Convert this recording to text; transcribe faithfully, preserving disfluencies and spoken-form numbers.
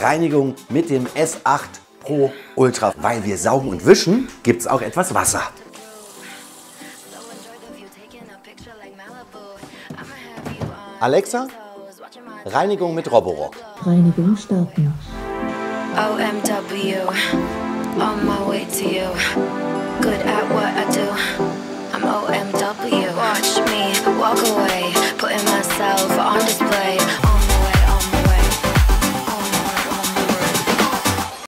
Reinigung mit dem S acht Pro Ultra. Weil wir saugen und wischen, gibt es auch etwas Wasser. Alexa, Reinigung mit Roborock. Reinigung starten. O M W, on my way to you. Good at what I do. I'm O M W. Watch me walk away.